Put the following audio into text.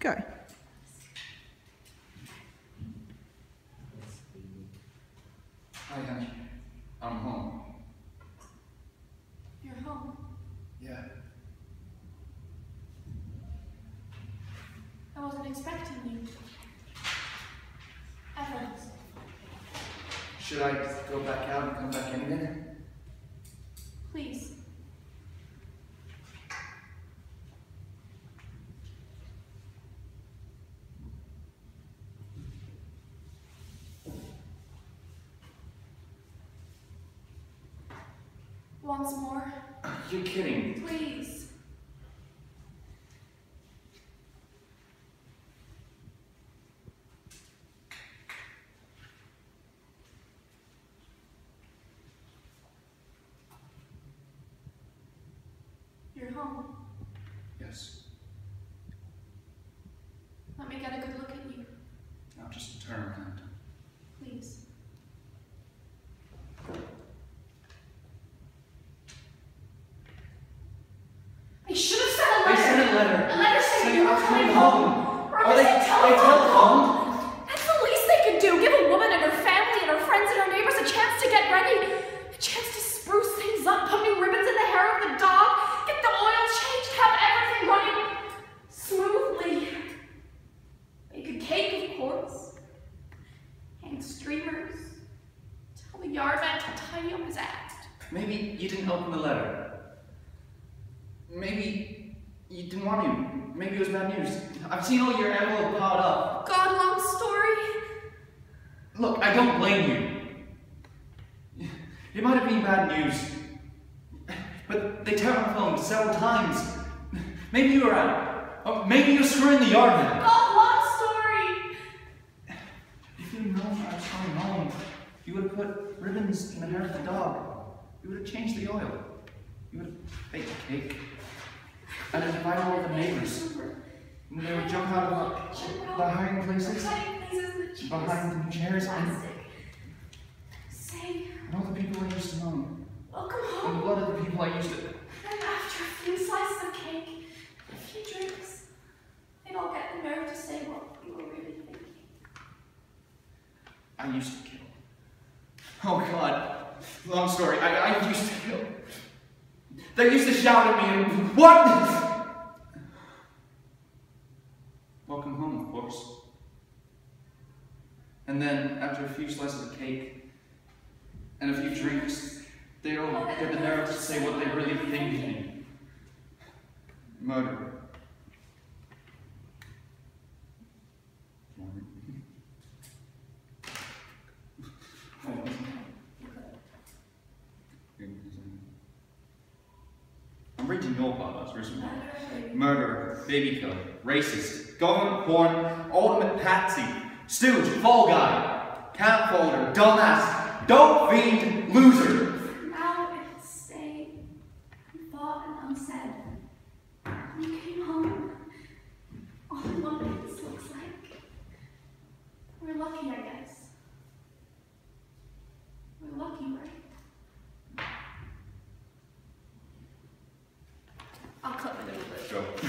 Go. Hi, honey. I'm home. You're home. Yeah. I wasn't expecting you. Evans. Should I go back out and come back in again? Please. Once more. You're kidding. Please. You're home. Yes. Let me get a good look at you. Now just turn around. Please. I should have sent a letter. They sent a letter. A letter saying Saying you were I was coming coming home. home. Or Oh, they they telephoned. telephoned? That's the least they could do. Give a woman and her family and her friends and her neighbors a chance to get ready. A chance to spruce things up, put new ribbons in the hair of the dog, get the oil changed, have everything running smoothly. Bake a cake, of course. Hang streamers. Tell the yard man to tidy up his act. Maybe you didn't open the letter. Maybe you didn't want to. Maybe it was bad news. I've seen all your envelope piled up. God, long story. Look, I don't blame you. It might have been bad news. But they turned on the phone several times. Maybe you were out. Or maybe you were screwing the yard man. God, long story. If you'd known I was coming home, you would have put ribbons in the hair of the dog. You would have changed the oil. You would have baked a cake. And invited all the neighbors. And they would jump out of the hiding places, behind the chairs, and all the people I used to know. Welcome And the home. blood of the people I used to. And after a few slices of cake, a few drinks, they'd all get the nerve to say what you were really thinking. I used to kill. Oh God. Long story. I used to kill. They used to shout at me and, what? Welcome home, of course. And then, after a few slices of cake and a few drinks, they all get the nerve to say what they really think of me. Murder. I'm reading your part, that's recently. Murderer, baby killer, racist, government porn, ultimate patsy, stooge, fall guy, camp folder, dumbass, dope fiend, loser. Now it's staying, thought and unsaid. When you came home, all I wondered what this looks like. We're lucky, I guess.